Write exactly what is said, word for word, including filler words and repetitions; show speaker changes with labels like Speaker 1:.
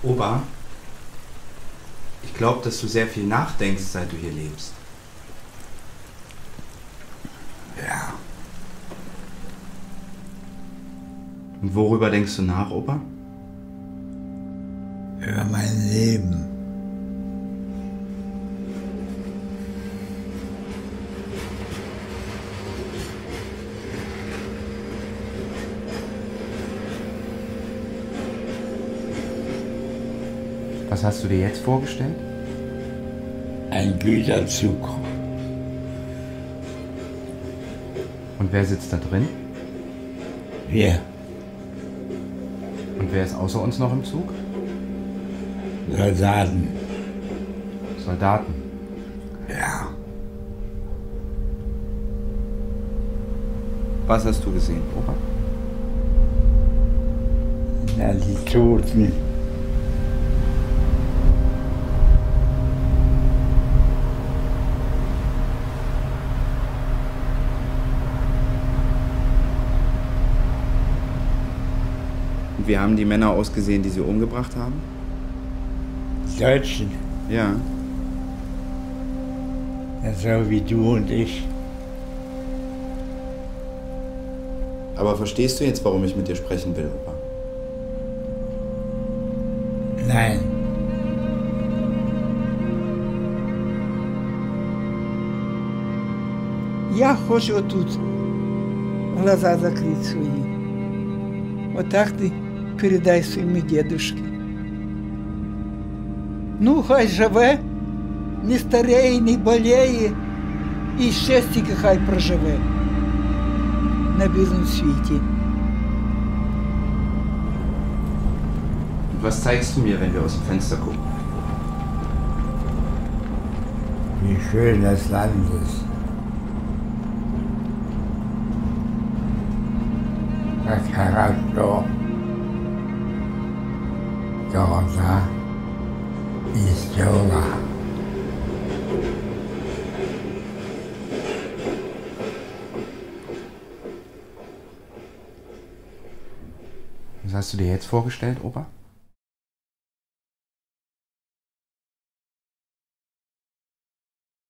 Speaker 1: Opa, ich glaube, dass du sehr viel nachdenkst, seit du hier lebst.
Speaker 2: Ja.
Speaker 1: Und worüber denkst du nach, Opa?
Speaker 2: Über mein Leben.
Speaker 1: Was hast du dir jetzt vorgestellt?
Speaker 2: Ein Güterzug.
Speaker 1: Und wer sitzt da drin?
Speaker 2: Wir.
Speaker 1: Und wer ist außer uns noch im Zug?
Speaker 2: Soldaten.
Speaker 1: Soldaten.
Speaker 2: Ja.
Speaker 1: Was hast du gesehen, Opa?
Speaker 2: Ja, die Toten.
Speaker 1: Und wie haben die Männer ausgesehen, die sie umgebracht haben?
Speaker 2: Die Deutschen.
Speaker 1: Ja.
Speaker 2: Ja, so wie du und ich.
Speaker 1: Aber verstehst du jetzt, warum ich mit dir sprechen will, Opa?
Speaker 2: Nein.
Speaker 3: Я хочу отут глаза закрыть свои. Вот так ты передай своему дедушке. Ну, хай живе, не стареє, не боліє, і ще стільки хай проживе на білому світі.
Speaker 1: Und was zeigst du mir, wenn wir aus dem Fenster gucken?
Speaker 2: Wie schön das Land ist. Как хорошо. Глаза и села.
Speaker 1: Was hast du dir jetzt vorgestellt, Opa?